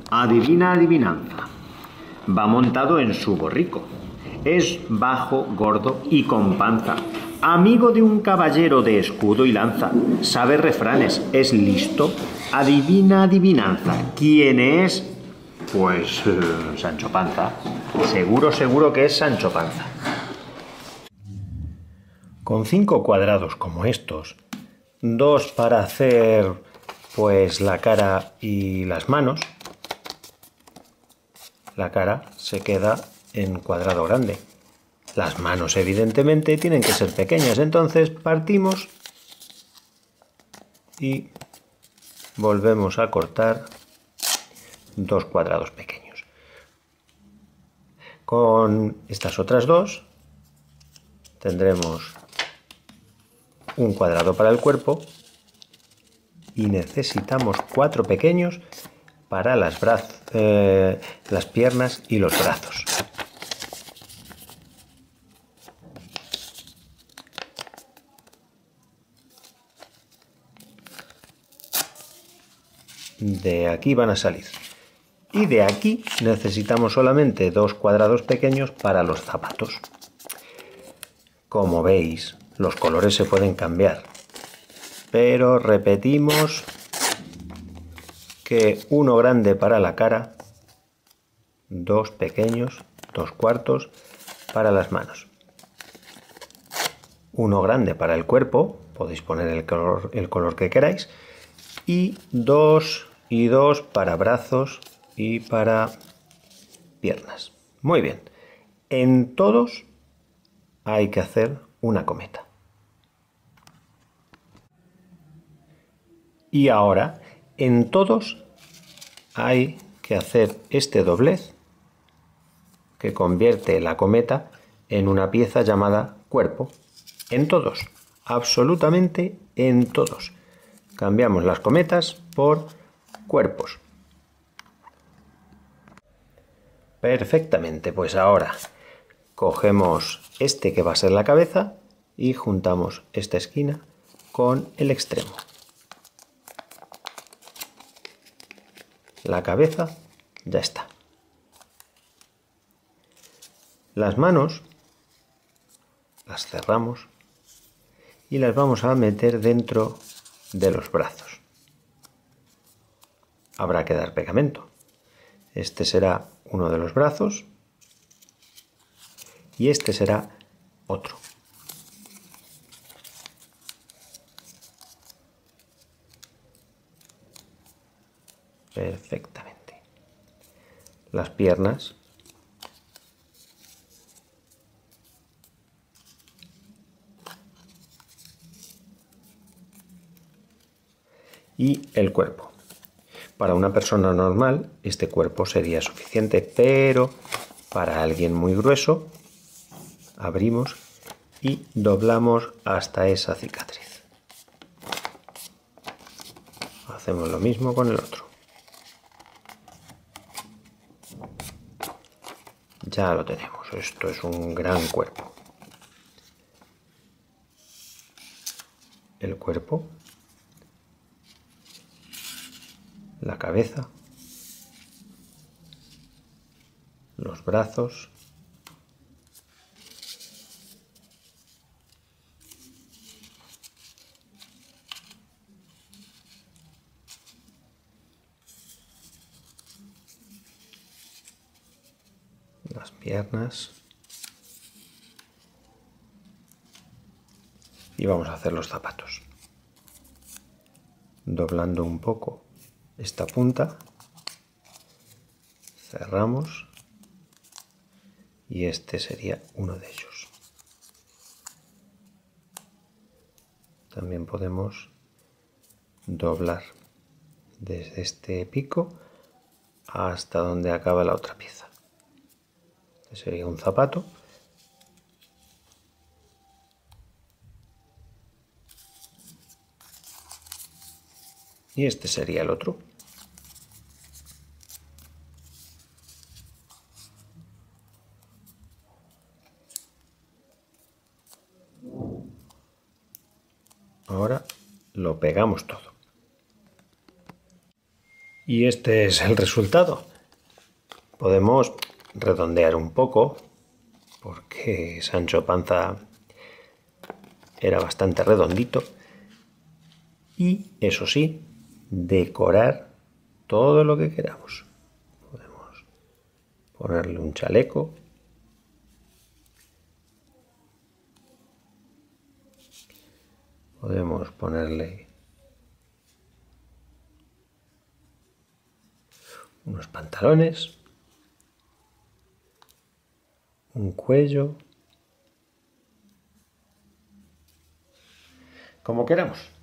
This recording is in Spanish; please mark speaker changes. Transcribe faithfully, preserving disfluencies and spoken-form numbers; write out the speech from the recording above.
Speaker 1: Adivina adivinanza. Va montado en su borrico. Es bajo, gordo y con panza. Amigo de un caballero de escudo y lanza. Sabe refranes, es listo. Adivina adivinanza. ¿Quién es? Pues eh, Sancho Panza. Seguro, seguro que es Sancho Panza. Con cinco cuadrados como estos, dos para hacer pues la cara y las manos, la cara se queda en cuadrado grande. Las manos evidentemente tienen que ser pequeñas, entonces partimos y volvemos a cortar dos cuadrados pequeños. Con estas otras dos tendremos un cuadrado para el cuerpo y necesitamos cuatro pequeños para las, brazos, eh, las piernas y los brazos. De aquí van a salir. Y de aquí necesitamos solamente dos cuadrados pequeños para los zapatos. Como veis, los colores se pueden cambiar, pero repetimos que uno grande para la cara, dos pequeños, dos cuartos para las manos. Uno grande para el cuerpo, podéis poner el color, el color que queráis, y dos y dos para brazos y para piernas. Muy bien, en todos hay que hacer una cometa. Y ahora, en todos hay que hacer este doblez que convierte la cometa en una pieza llamada cuerpo. En todos, absolutamente en todos. Cambiamos las cometas por cuerpos. Perfectamente, pues ahora cogemos este que va a ser la cabeza y juntamos esta esquina con el extremo. La cabeza ya está. Las manos las cerramos y las vamos a meter dentro de los brazos. Habrá que dar pegamento. Este será uno de los brazos y este será otro. Perfectamente. Las piernas y el cuerpo. Para una persona normal este cuerpo sería suficiente, pero para alguien muy grueso abrimos y doblamos hasta esa cicatriz. Hacemos lo mismo con el otro. Ya lo tenemos, esto es un gran cuerpo. El cuerpo, la cabeza, los brazos, las piernas y vamos a hacer los zapatos. Doblando un poco esta punta, cerramos y este sería uno de ellos. También podemos doblar desde este pico hasta donde acaba la otra pieza. Este sería un zapato. Y este sería el otro. Ahora lo pegamos todo. Y este es el resultado. Podemos redondear un poco, porque Sancho Panza era bastante redondito. Y, eso sí, decorar todo lo que queramos. Podemos ponerle un chaleco. Podemos ponerle unos pantalones, un cuello, como queramos.